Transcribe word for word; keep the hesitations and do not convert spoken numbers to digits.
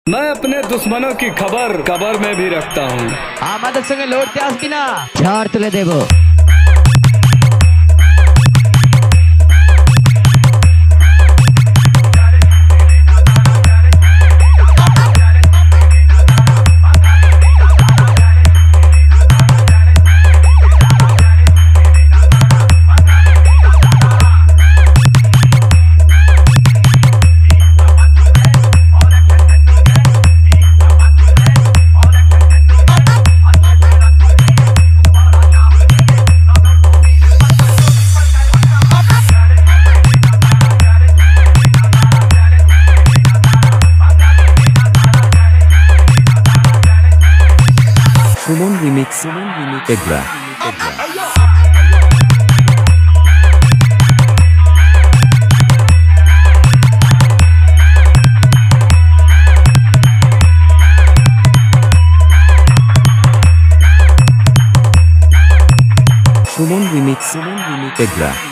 मैं अपने दुश्मनों की खबर कबर में भी रखता हूँ। आमाদের সঙ্গে লড়তে আসবি না, ঝড় তুলে দেব। Suman remix, Suman remix, Egra, Egra. Suman remix, Suman remix, Egra.